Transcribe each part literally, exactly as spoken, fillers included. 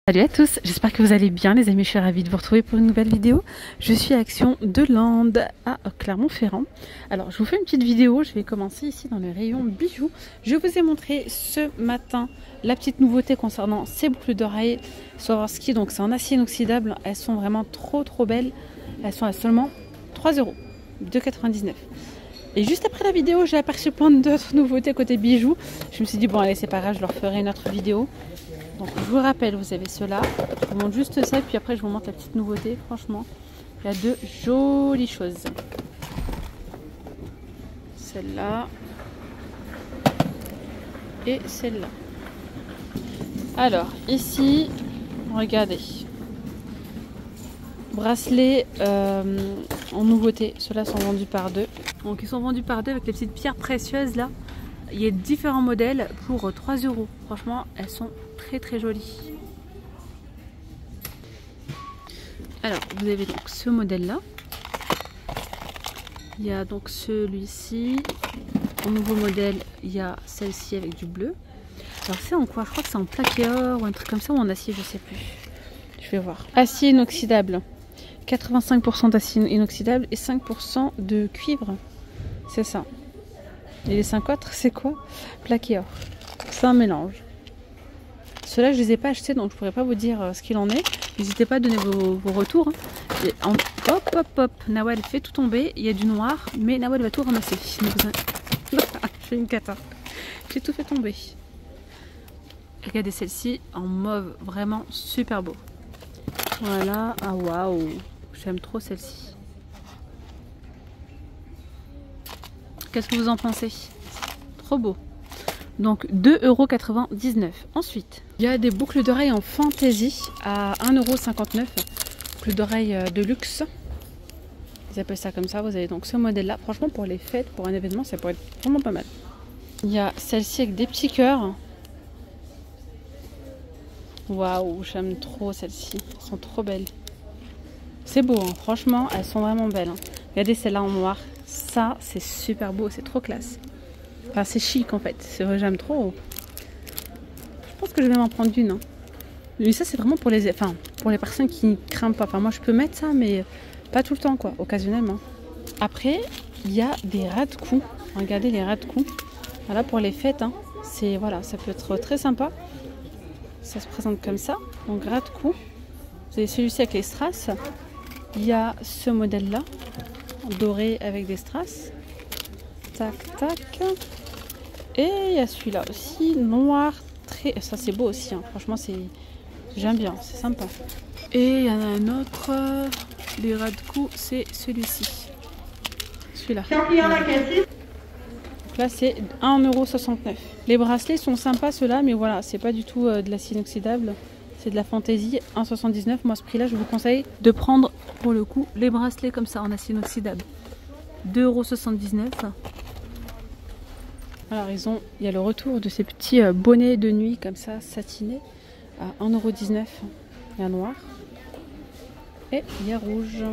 Salut à tous, j'espère que vous allez bien les amis, je suis ravie de vous retrouver pour une nouvelle vidéo. Je suis à Action de Lande à Clermont-Ferrand. Alors je vous fais une petite vidéo, je vais commencer ici dans le rayon bijoux. Je vous ai montré ce matin la petite nouveauté concernant ces boucles d'oreilles Swarovski, donc c'est en acier inoxydable, elles sont vraiment trop trop belles. Elles sont à seulement trois euros, deux quatre-vingt-dix-neuf. Et juste après la vidéo, j'ai aperçu plein d'autres nouveautés côté bijoux. Je me suis dit bon allez c'est pas grave, je leur ferai une autre vidéo. Donc je vous rappelle, vous avez cela, je vous montre juste ça, puis après je vous montre la petite nouveauté. Franchement, il y a de jolies choses. Celle-là et celle-là. Alors ici, regardez, bracelets euh, en nouveauté. Ceux-là sont vendus par deux. Donc ils sont vendus par deux avec les petites pierres précieuses là. Il y a différents modèles pour trois euros. Franchement, elles sont très très jolies. Alors, vous avez donc ce modèle-là. Il y a donc celui-ci. En nouveau modèle, il y a celle-ci avec du bleu. Alors, c'est en quoi? Je crois que c'est en plaqué or ou un truc comme ça ou en acier, je sais plus. Je vais voir. Acier inoxydable. quatre-vingt-cinq pour cent d'acier inoxydable et cinq pour cent de cuivre. C'est ça. Et les cinq autres, c'est quoi? Plaqué or. C'est un mélange. Ceux-là, je les ai pas achetés, donc je pourrais pas vous dire ce qu'il en est. N'hésitez pas à donner vos, vos retours. Hein. Et en, hop, hop, hop. Nawal fait tout tomber. Il y a du noir, mais Nawal va tout ramasser. Je fais une cata. J'ai tout fait tomber. Regardez celle-ci en mauve. Vraiment super beau. Voilà. Ah, waouh. J'aime trop celle-ci. Qu'est-ce que vous en pensez? Trop beau. Donc deux euros quatre-vingt-dix-neuf. Ensuite, il y a des boucles d'oreilles en fantaisie à un euro cinquante-neuf. Boucles d'oreilles de luxe. Ils appellent ça comme ça. Vous avez donc ce modèle-là. Franchement, pour les fêtes, pour un événement, ça pourrait être vraiment pas mal. Il y a celle-ci avec des petits cœurs. Waouh, j'aime trop celles-ci. Elles sont trop belles. C'est beau, hein. Franchement, elles sont vraiment belles. Hein. Regardez celle-là en noir. Ça, c'est super beau, c'est trop classe. Enfin, c'est chic en fait. C'est vrai, j'aime trop. Je pense que je vais m'en prendre une. Hein. Mais ça, c'est vraiment pour les, enfin, pour les personnes qui ne craignent pas. Enfin, moi, je peux mettre ça, mais pas tout le temps, quoi, occasionnellement. Après, il y a des ras de cou. Regardez les ras de cou. Voilà, pour les fêtes, hein. C'est voilà, ça peut être très sympa. Ça se présente comme ça. Donc, ras de cou. Vous avez celui-ci avec les strass. Il y a ce modèle-là. Doré avec des strass. Tac, tac. Et il y a celui-là aussi, noir. Très... Ça, c'est beau aussi. Hein. Franchement, c'est j'aime bien. C'est sympa. Et il y en a un autre. Les ras de cou, c'est celui-ci. Celui-là. Donc là, c'est un euro soixante-neuf. Les bracelets sont sympas, ceux-là. Mais voilà, c'est pas du tout euh, de l'acier inoxydable. C'est de la fantaisie, un euro soixante-dix-neuf. Moi, à ce prix-là, je vous conseille de prendre, pour le coup, les bracelets comme ça, en acier inoxydable. deux euros soixante-dix-neuf. Alors, ils ont, il y a le retour de ces petits bonnets de nuit, comme ça, satinés, à un euro dix-neuf. Il y a noir. Et il y a rouge.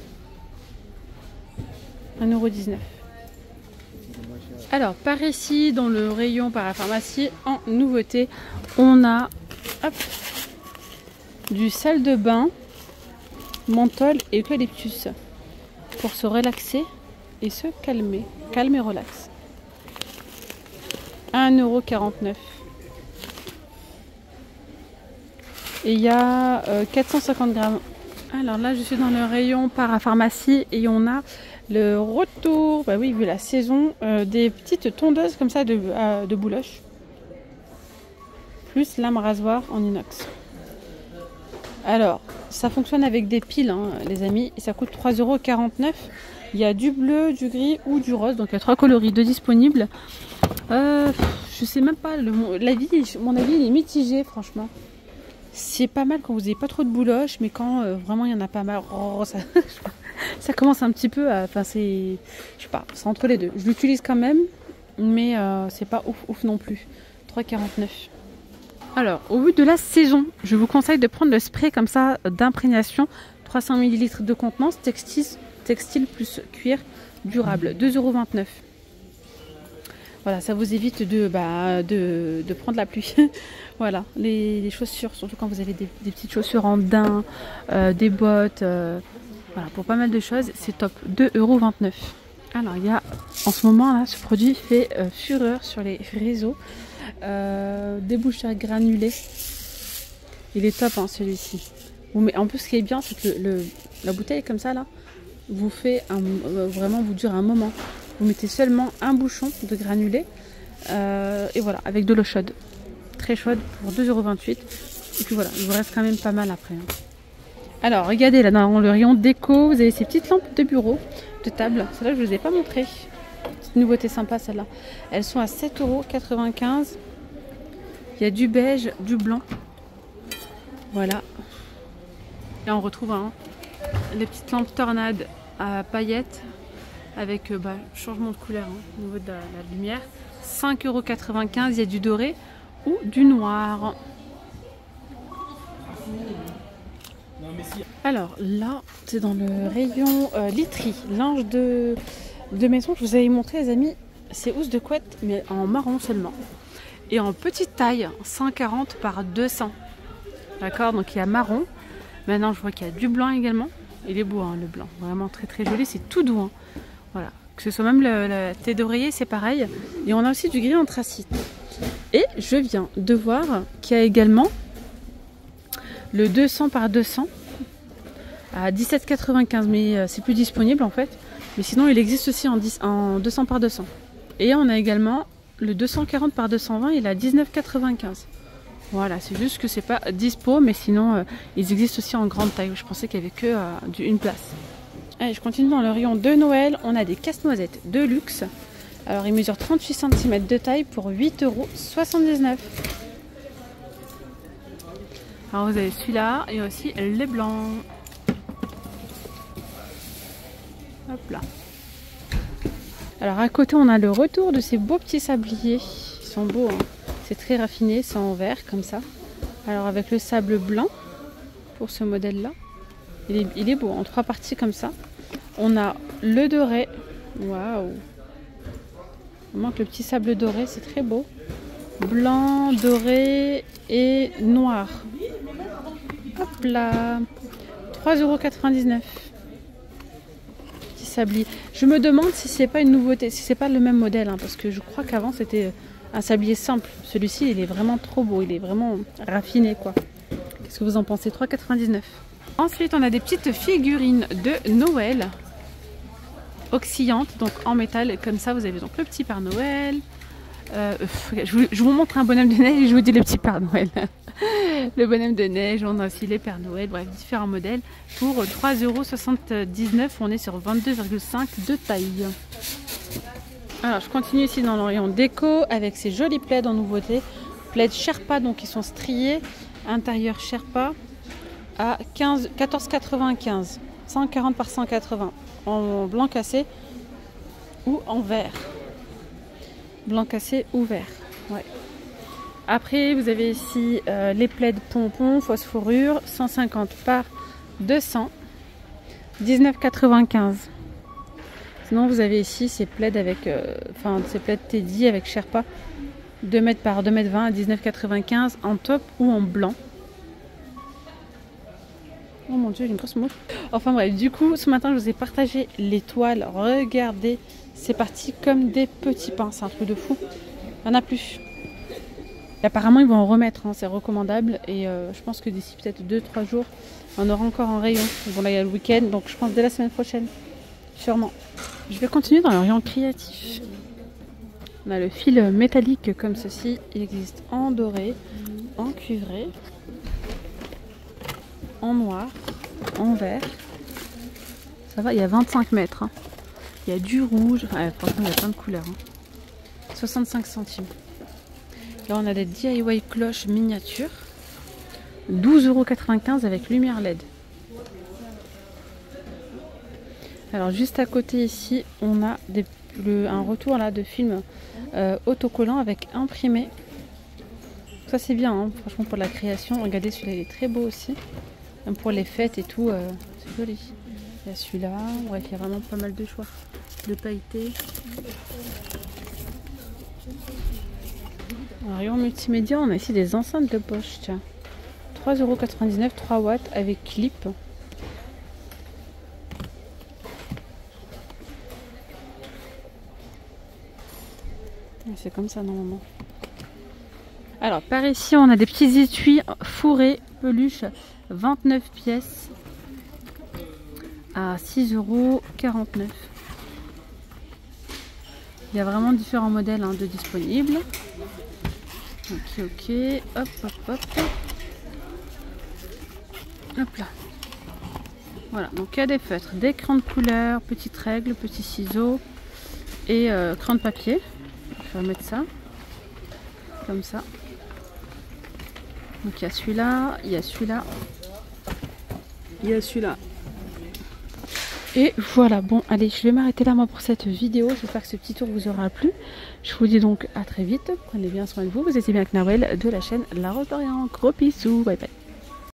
un euro dix-neuf. Alors, par ici, dans le rayon parapharmacie, en nouveauté, on a... Hop, du salle de bain, menthol et eucalyptus pour se relaxer et se calmer. Calme et relax. un euro quarante-neuf. Et il y a euh, quatre cent cinquante grammes. Alors là, je suis dans le rayon parapharmacie et on a le retour, bah oui, vu la saison, euh, des petites tondeuses comme ça de, euh, de bouloche. Plus lame rasoir en inox. Alors, ça fonctionne avec des piles, hein, les amis, et ça coûte trois euros quarante-neuf. Il y a du bleu, du gris ou du rose, donc il y a trois coloris de disponibles. Euh, je sais même pas, le, l'avis, mon avis il est mitigé, franchement. C'est pas mal quand vous n'avez pas trop de bouloches, mais quand euh, vraiment il y en a pas mal, oh, ça, ça commence un petit peu à, enfin c'est, je sais pas, c'est entre les deux. Je l'utilise quand même, mais euh, c'est pas ouf ouf non plus. trois euros quarante-neuf. Alors, au vu de la saison, je vous conseille de prendre le spray comme ça d'imprégnation, trois cents millilitres de contenance, textile, textile plus cuir durable, deux euros vingt-neuf. Voilà, ça vous évite de, bah, de, de prendre la pluie. Voilà, les, les chaussures, surtout quand vous avez des, des petites chaussures en daim, euh, des bottes, euh, voilà, pour pas mal de choses, c'est top. deux euros vingt-neuf. Alors, il y a, en ce moment, là, ce produit fait euh, fureur sur les réseaux. Euh, déboucheur granulé. Il est top, hein, celui-ci. Mais en plus, ce qui est bien, c'est que le, le, la bouteille, comme ça, là, vous fait un, euh, vraiment, vous dure un moment. Vous mettez seulement un bouchon de granulé euh, et voilà, avec de l'eau chaude, très chaude pour deux euros vingt-huit. Et puis voilà, il vous reste quand même pas mal après. Hein. Alors regardez là dans le rayon déco, vous avez ces petites lampes de bureau, de table. Celle-là je ne vous ai pas montré. Petite nouveauté sympa celle-là. Elles sont à sept euros quatre-vingt-quinze. Il y a du beige, du blanc. Voilà. Là on retrouve hein, les petites lampes tornades à paillettes. Avec euh, bah, changement de couleur hein, au niveau de la, la lumière. cinq euros quatre-vingt-quinze, il y a du doré ou du noir. Alors là, c'est dans le rayon euh, literie, linge de, de maison. Je vous avais montré les amis, c'est housse de couette mais en marron seulement. Et en petite taille, cent quarante par deux cents. D'accord, donc il y a marron. Maintenant je vois qu'il y a du blanc également. Il est beau hein, le blanc, vraiment très très joli, c'est tout doux. Hein. Voilà, que ce soit même le, le thé d'oreiller, c'est pareil. Et on a aussi du gris anthracite. Et je viens de voir qu'il y a également le deux cents par deux cents à dix-sept quatre-vingt-quinze. Mais euh, c'est plus disponible en fait. Mais sinon, il existe aussi en, dix, en deux cents par deux cents. Et on a également le deux cent quarante par deux cent vingt, il est à dix-neuf quatre-vingt-quinze. Voilà, c'est juste que c'est pas dispo. Mais sinon, euh, ils existent aussi en grande taille. Je pensais qu'il n'y avait que euh, une place. Allez, je continue dans le rayon de Noël. On a des casse-noisettes de luxe. Alors, ils mesurent trente-huit centimètres de taille pour huit euros soixante-dix-neuf. Alors, vous avez celui-là et aussi les blancs. Hop là. Alors, à côté, on a le retour de ces beaux petits sabliers. Ils sont beaux, hein. C'est très raffiné, c'est en verre comme ça. Alors, avec le sable blanc pour ce modèle-là. Il est, il est beau, en trois parties comme ça. On a le doré. Waouh! Il manque le petit sable doré, c'est très beau. Blanc, doré et noir. Hop là! trois euros quatre-vingt-dix-neuf. Petit sablier. Je me demande si c'est pas une nouveauté, si c'est pas le même modèle. Hein, parce que je crois qu'avant c'était un sablier simple. Celui-ci, il est vraiment trop beau. Il est vraiment raffiné, quoi. Qu'est-ce que vous en pensez? trois euros quatre-vingt-dix-neuf. Ensuite, on a des petites figurines de Noël oscillantes, donc en métal, comme ça. Vous avez donc le petit Père Noël. Euh, je, vous, je vous montre un bonhomme de neige et je vous dis le petit Père Noël. Le bonhomme de neige, on a aussi les Pères Noël, bref, différents modèles. Pour trois euros soixante-dix-neuf, on est sur vingt-deux virgule cinq de taille. Alors, je continue ici dans le rayon déco avec ces jolis plaids en nouveauté. Plaids Sherpa, donc ils sont striés. Intérieur Sherpa. À quatorze quatre-vingt-quinze, cent quarante par cent quatre-vingts, en blanc cassé ou en vert. Blanc cassé ou vert. Ouais. Après, vous avez ici euh, les plaids pompons, fausse fourrure, cent cinquante par deux cents, dix-neuf quatre-vingt-quinze. Sinon, vous avez ici ces plaids avec, euh, enfin, ces plaids Teddy avec Sherpa, deux mètres par deux mètres vingt à dix-neuf quatre-vingt-quinze en top ou en blanc. Oh mon dieu, une grosse mouche. Enfin bref, du coup, ce matin, je vous ai partagé les toiles. Regardez, c'est parti comme des petits pains. C'est un truc de fou. Il n'y en a plus. Et apparemment, ils vont en remettre. Hein, c'est recommandable. Et euh, je pense que d'ici peut-être deux trois jours, on aura encore en rayon. Bon, là, il y a le week-end. Donc, je pense dès la semaine prochaine. Sûrement. Je vais continuer dans le rayon créatif. On a le fil métallique comme ceci. Il existe en doré, en cuivré, en noir, en vert. Ça va, il y a vingt-cinq mètres. Hein. Il y a du rouge. Ouais, franchement, il y a plein de couleurs. Hein. soixante-cinq centimes. Là, on a des D I Y cloches miniatures. douze euros quatre-vingt-quinze avec lumière L E D. Alors, juste à côté ici, on a des, le, un retour là de film euh, autocollant avec imprimé. Ça, c'est bien, hein, franchement, pour la création. Regardez, celui-là, il est très beau aussi. Même pour les fêtes et tout, euh, c'est joli. Il y a celui-là. Bref, il y a vraiment pas mal de choix. De pailletés. Un rayon multimédia, on a ici des enceintes de poche, tiens. trois euros quatre-vingt-dix-neuf, trois watts avec clip. C'est comme ça normalement. Alors par ici on a des petits étuis fourrés peluche vingt-neuf pièces à six euros quarante-neuf. Il y a vraiment différents modèles hein, de disponibles. Ok ok, hop hop hop. Hop là. Voilà, donc il y a des feutres, des crayons de couleur, petites règles, petits ciseaux et euh, crayon de papier. Je vais mettre ça comme ça. Donc il y a celui-là, il y a celui-là, il y a celui-là. Et voilà, bon allez, je vais m'arrêter là moi pour cette vidéo. J'espère que ce petit tour vous aura plu. Je vous dis donc à très vite. Prenez bien soin de vous. Vous étiez bien avec Nawel de la chaîne La Rose d'Orient. Gros bisous, bye bye.